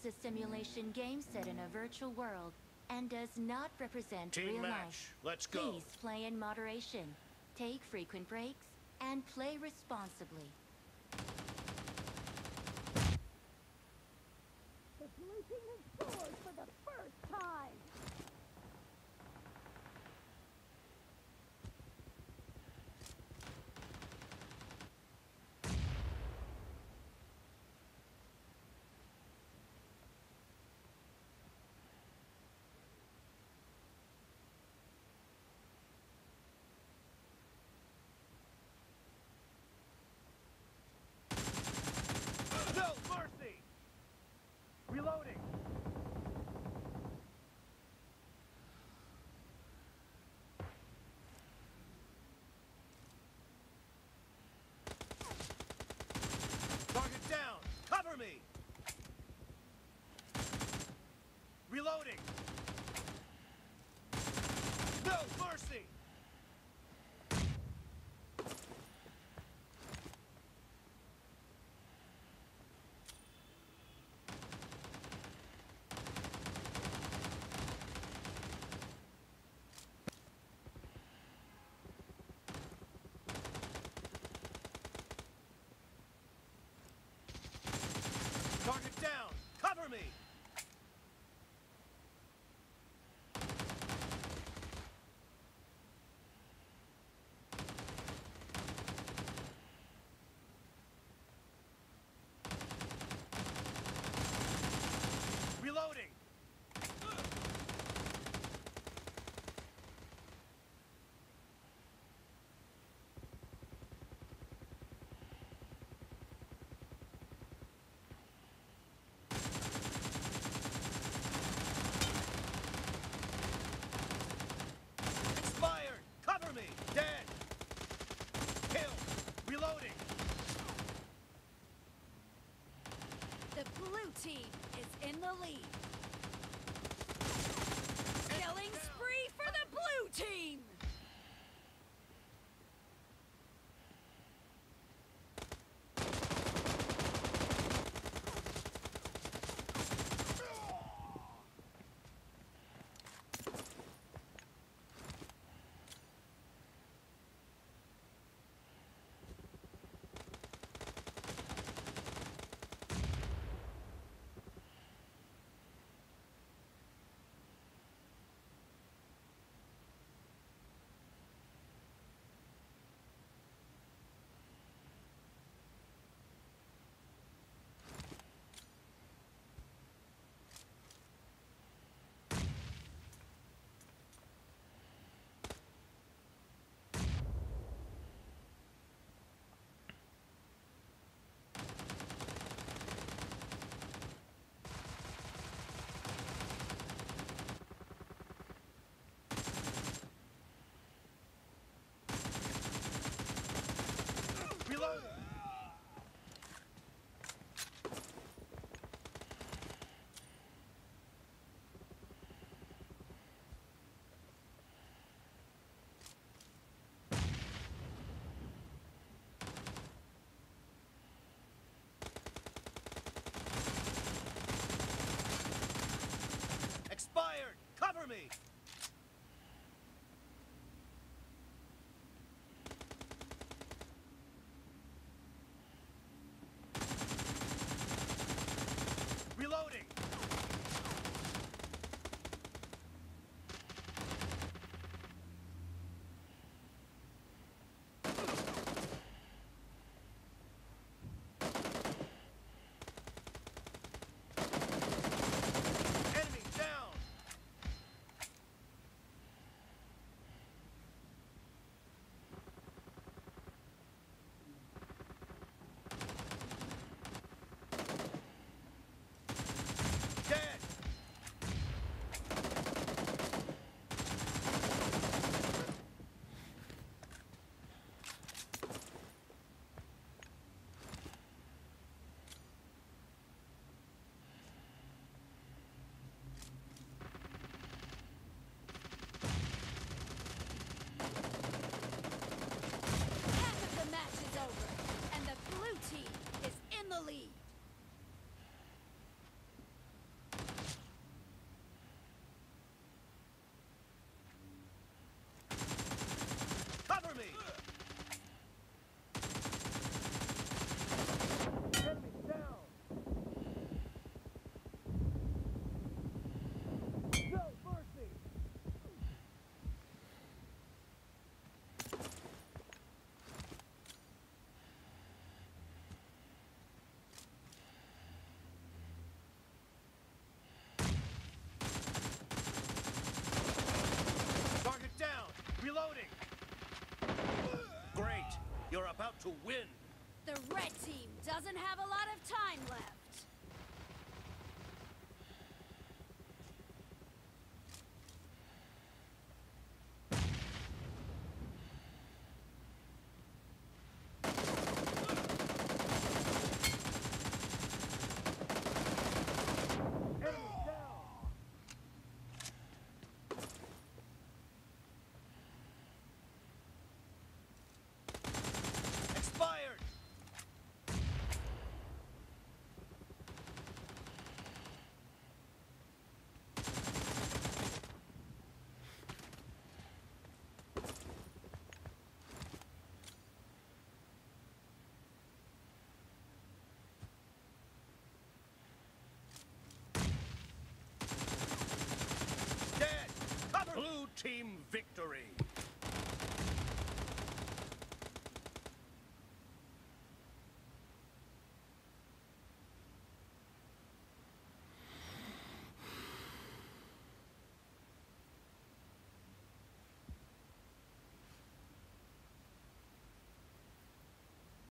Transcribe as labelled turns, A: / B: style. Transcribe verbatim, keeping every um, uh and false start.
A: a simulation game set in a virtual world and does not represent
B: Team
A: real
B: match.
A: life.
B: Let's go.
A: Please play in moderation, take frequent breaks, and play responsibly.
C: The blue team has scored for the first time!
B: No mercy! Reloading! Target down! Cover me! Reloading! No mercy! Target down! Cover me! Reloading! Expired! Cover me! Dead! Kill! Reloading!
C: The blue team is in the lead. Killing spree for the blue team!
B: You're about to win.
C: The red team doesn't have a lot of time left.
B: Expired! Dead! Cover! Blue team victory!